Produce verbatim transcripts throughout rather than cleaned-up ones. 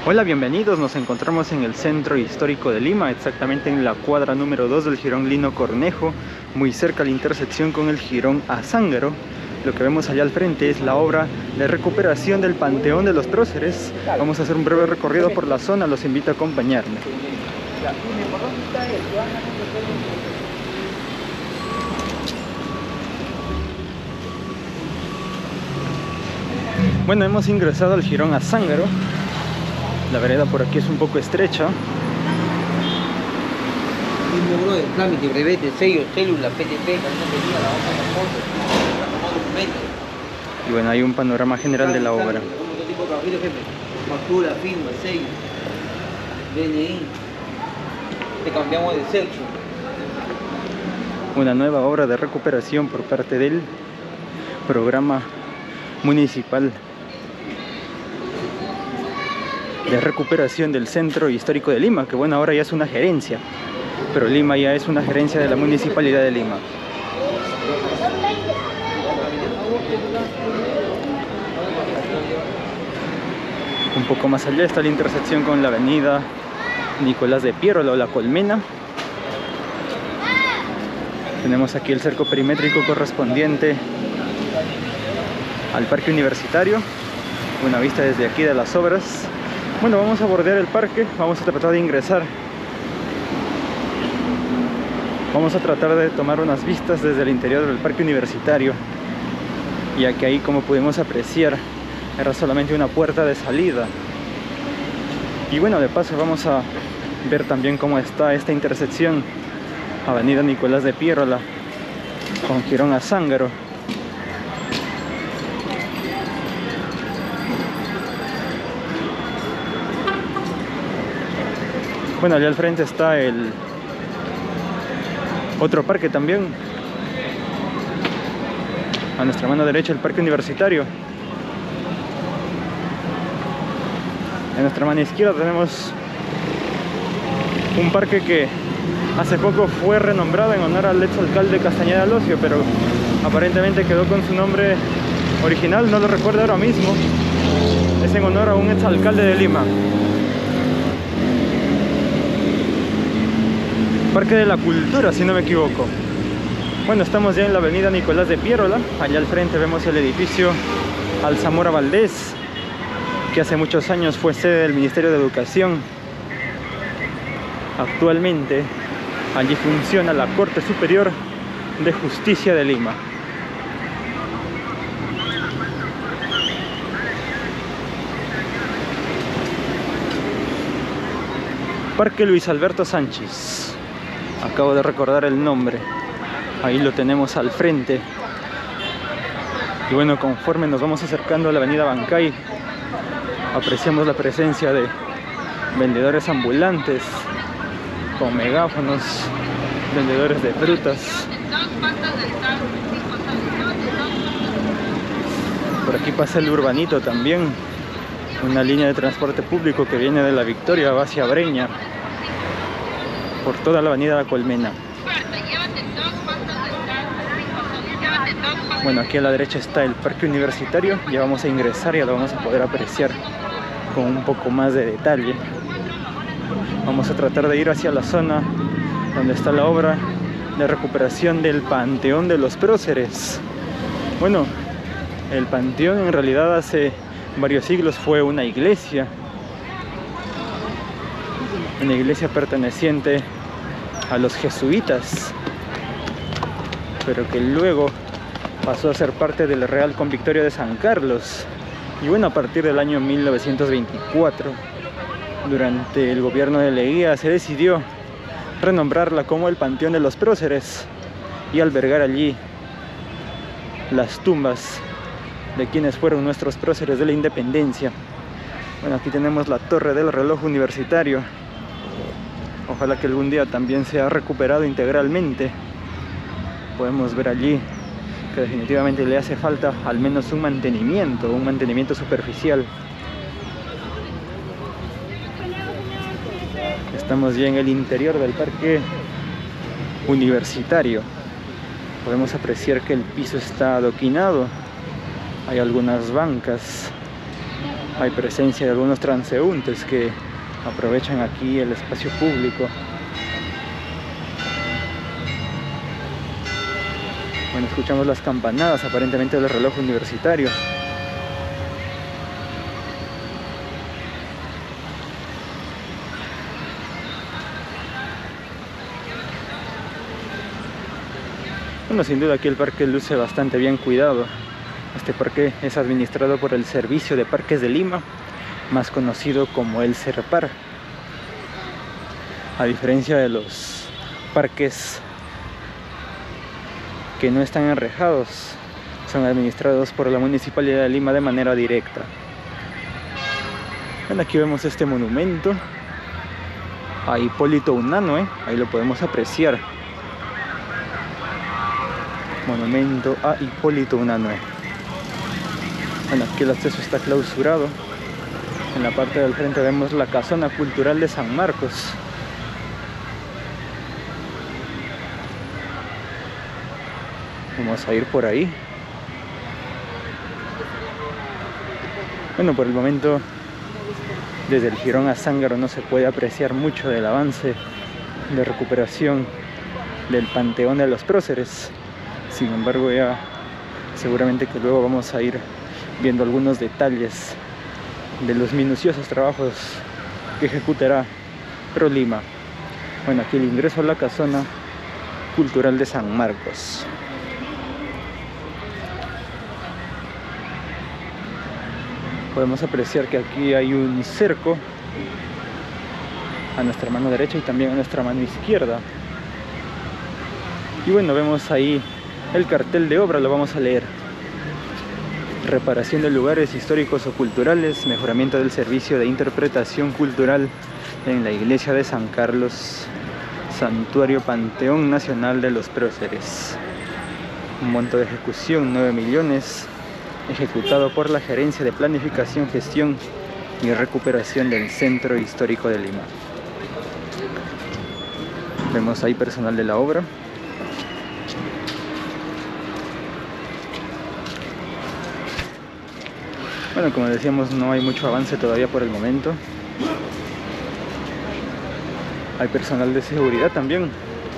Hola, bienvenidos. Nos encontramos en el centro histórico de Lima, exactamente en la cuadra número dos del jirón Lino Cornejo, muy cerca a la intersección con el jirón Azángaro. Lo que vemos allá al frente es la obra de recuperación del Panteón de los Próceres. Vamos a hacer un breve recorrido por la zona, los invito a acompañarme. Bueno, hemos ingresado al jirón Azángaro. La vereda por aquí es un poco estrecha. Mismo bro, el trámite, brevete, sello, célula, P T P, carnet de vida, la hoja de fotos, documentos. Y bueno, hay un panorama general de la obra. Un tipo de papel, jefe. Factura, firma, sello, D N I. Te cambiamos de sexo. Una nueva obra de recuperación por parte del programa municipal de recuperación del centro histórico de Lima, que bueno, ahora ya es una gerencia, pero Lima ya es una gerencia de la municipalidad de Lima. Un poco más allá está la intersección con la avenida Nicolás de Piérola o La Colmena. Tenemos aquí el cerco perimétrico correspondiente al parque universitario. Una vista desde aquí de las obras. Bueno, vamos a bordear el parque, vamos a tratar de ingresar. Vamos a tratar de tomar unas vistas desde el interior del parque universitario, ya que ahí, como pudimos apreciar, era solamente una puerta de salida. Y bueno, de paso vamos a ver también cómo está esta intersección, avenida Nicolás de Piérola con jirón Azángaro. Bueno, allá al frente está el otro parque también. A nuestra mano derecha el parque universitario. En nuestra mano izquierda tenemos un parque que hace poco fue renombrado en honor al exalcalde Castañeda Locio, pero aparentemente quedó con su nombre original, no lo recuerdo ahora mismo. Es en honor a un exalcalde de Lima. Parque de la Cultura, si no me equivoco. Bueno, estamos ya en la avenida Nicolás de Piérola. Allá al frente vemos el edificio Alzamora Valdés, que hace muchos años fue sede del Ministerio de Educación. Actualmente allí funciona la Corte Superior de Justicia de Lima. Parque Luis Alberto Sánchez. Acabo de recordar el nombre. Ahí lo tenemos al frente. Y bueno, conforme nos vamos acercando a la avenida Bancay, apreciamos la presencia de vendedores ambulantes con megáfonos, vendedores de frutas. Por aquí pasa el Urbanito también, una línea de transporte público que viene de La Victoria hacia Breña, por toda la avenida La Colmena. Bueno, aquí a la derecha está el parque universitario. Ya vamos a ingresar, ya lo vamos a poder apreciar con un poco más de detalle. Vamos a tratar de ir hacia la zona donde está la obra de recuperación del Panteón de los Próceres. Bueno, el panteón en realidad hace varios siglos fue una iglesia. Una iglesia perteneciente a los jesuitas, pero que luego pasó a ser parte del Real Convictorio de San Carlos. Y bueno, a partir del año mil novecientos veinticuatro, durante el gobierno de Leguía, se decidió renombrarla como el Panteón de los Próceres y albergar allí las tumbas de quienes fueron nuestros próceres de la independencia. Bueno, aquí tenemos la torre del reloj universitario. Ojalá que algún día también sea recuperado integralmente. Podemos ver allí que definitivamente le hace falta al menos un mantenimiento, un mantenimiento superficial. Estamos ya en el interior del parque universitario. Podemos apreciar que el piso está adoquinado. Hay algunas bancas Hay presencia de algunos transeúntes que aprovechan aquí el espacio público. Bueno, escuchamos las campanadas aparentemente del reloj universitario. Bueno, sin duda aquí el parque luce bastante bien cuidado. Este parque es administrado por el Servicio de Parques de Lima, más conocido como el SERPAR. A diferencia de los parques que no están enrejados, son administrados por la Municipalidad de Lima de manera directa. Bueno, aquí vemos este monumento a Hipólito Unanue, ahí lo podemos apreciar. Monumento a Hipólito Unanue. Bueno, aquí el acceso está clausurado. En la parte del frente vemos la Casona Cultural de San Marcos. Vamos a ir por ahí. Bueno, por el momento desde el Jirón a Zángaro no se puede apreciar mucho del avance de recuperación del Panteón de los Próceres. Sin embargo, ya seguramente que luego vamos a ir viendo algunos detalles de los minuciosos trabajos que ejecutará ProLima. Bueno, aquí el ingreso a la Casona Cultural de San Marcos. Podemos apreciar que aquí hay un cerco a nuestra mano derecha y también a nuestra mano izquierda. Y bueno, vemos ahí el cartel de obra, lo vamos a leer. Reparación de lugares históricos o culturales, mejoramiento del servicio de interpretación cultural en la iglesia de San Carlos, Santuario Panteón Nacional de los Próceres. Un monto de ejecución nueve millones, ejecutado por la Gerencia de Planificación, Gestión y Recuperación del Centro Histórico de Lima. Vemos ahí personal de la obra. Bueno, como decíamos, no hay mucho avance todavía por el momento. Hay personal de seguridad también.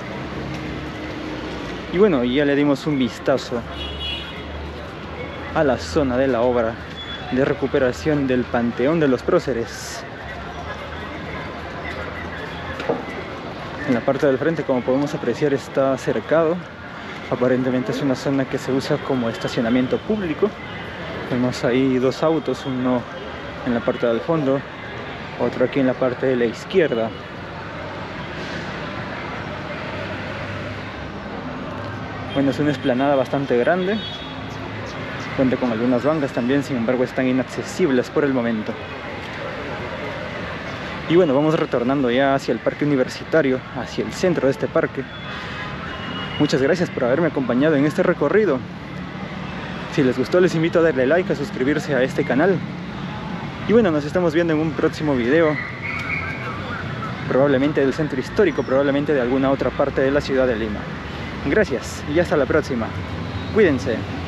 Y bueno, ya le dimos un vistazo a la zona de la obra de recuperación del Panteón de los Próceres. En la parte del frente, como podemos apreciar, está cercado. Aparentemente es una zona que se usa como estacionamiento público. Vemos ahí dos autos, uno en la parte del fondo, otro aquí en la parte de la izquierda. Bueno, es una explanada bastante grande. Cuenta con algunas bancas también, sin embargo están inaccesibles por el momento. Y bueno, vamos retornando ya hacia el parque universitario, hacia el centro de este parque. Muchas gracias por haberme acompañado en este recorrido. Si les gustó, les invito a darle like, a suscribirse a este canal. Y bueno, nos estamos viendo en un próximo video, probablemente del centro histórico, probablemente de alguna otra parte de la ciudad de Lima. Gracias y hasta la próxima. Cuídense.